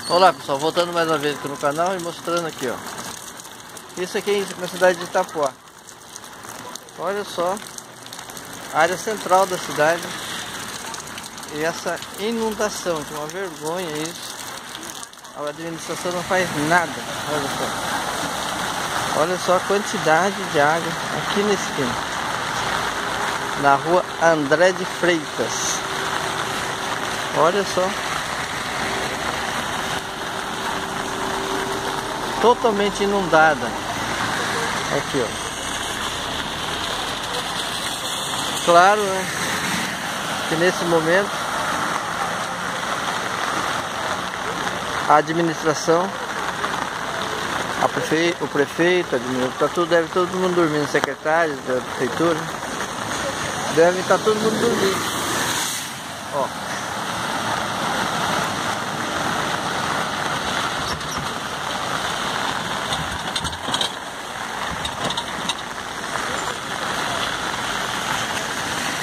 Olá pessoal, voltando mais uma vez aqui no canal e mostrando aqui, ó. Isso aqui é na cidade de Itapoá. Olha só a área central da cidade. E essa inundação, que é uma vergonha isso. A administração não faz nada. Olha só a quantidade de água aqui na esquina, na rua André de Freitas. Olha só, totalmente inundada. Aqui, ó. Claro, né, que nesse momento a administração, o prefeito, deve todo mundo dormindo, secretários da prefeitura, deve estar todo mundo dormindo. Ó.